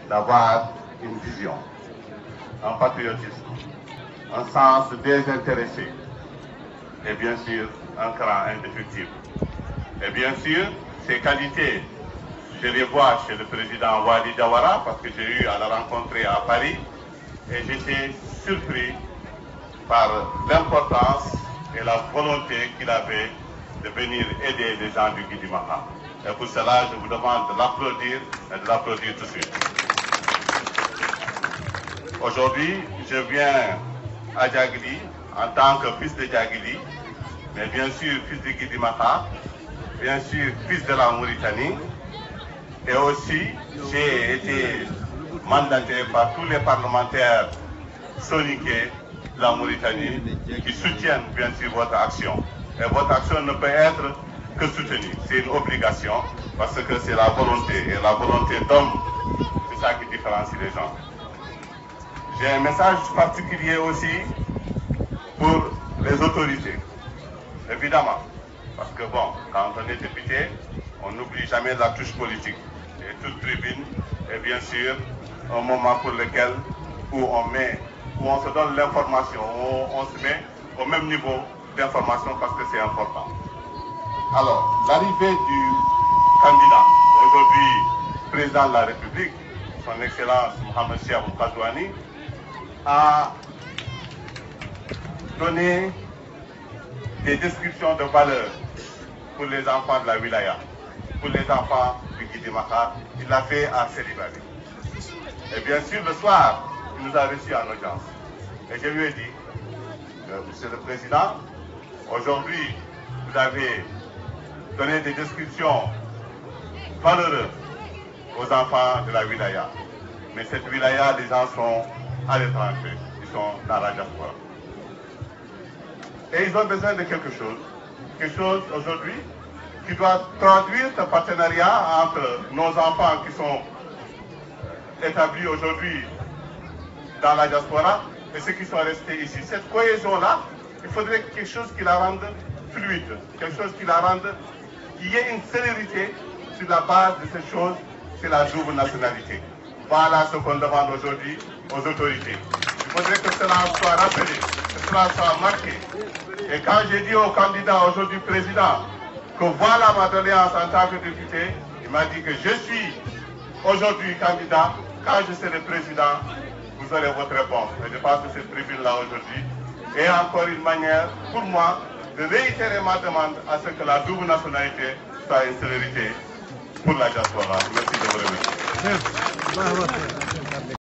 d'avoir une vision, un patriotisme, un sens désintéressé et bien sûr un cran indéfectible. Et bien sûr, ces qualités, je les vois chez le président Wadi Jawara parce que j'ai eu à la rencontrer à Paris et j'étais surpris par l'importance et la volonté qu'il avait de venir aider les gens du Guidimaha. Et pour cela, je vous demande de l'applaudir et de l'applaudir tout de suite. Aujourd'hui, je viens à Djagili en tant que fils de Djagili, mais bien sûr fils de Guidimaha, bien sûr fils de la Mauritanie, et aussi j'ai été mandaté par tous les parlementaires soniqués de la Mauritanie qui soutiennent bien sûr votre action. Et votre action ne peut être que soutenue, c'est une obligation parce que c'est la volonté, et la volonté d'homme, c'est ça qui différencie les gens. J'ai un message particulier aussi pour les autorités, évidemment, parce que bon, quand on est député, on n'oublie jamais la touche politique. Et toute tribune est bien sûr un moment pour lequel où on se donne l'information, où on se met au même niveau d'information parce que c'est important. Alors, l'arrivée du candidat, aujourd'hui président de la République, son Excellence Mohamed Cheikh Ghazouani, a donné des descriptions de valeur pour les enfants de la wilaya, pour les enfants du Guidimaha. Il l'a fait à Célibali. Et bien sûr, le soir, il nous a reçus en audience. Et je lui ai dit, Monsieur le Président, aujourd'hui, vous avez donné des descriptions valeureuses aux enfants de la wilaya. Mais cette wilaya, les gens sont à l'étranger, ils sont dans la diaspora. Et ils ont besoin de quelque chose aujourd'hui qui doit traduire ce partenariat entre nos enfants qui sont établis aujourd'hui dans la diaspora et ceux qui sont restés ici. Cette cohésion-là, il faudrait quelque chose qui la rende fluide, quelque chose qui la rende, qu'il y ait une célérité sur la base de cette chose, c'est la double nationalité. Voilà ce qu'on demande aujourd'hui aux autorités. Il faudrait que cela soit rappelé, que cela soit marqué. Et quand j'ai dit au candidat aujourd'hui président que voilà ma doléance en tant que député, il m'a dit que je suis aujourd'hui candidat. Quand je serai président, vous aurez votre réponse. Et je pense que cette tribune-là aujourd'hui est encore une manière pour moi de réitérer ma demande à ce que la double nationalité soit une célérité pour la diaspora. Merci de vous remercier.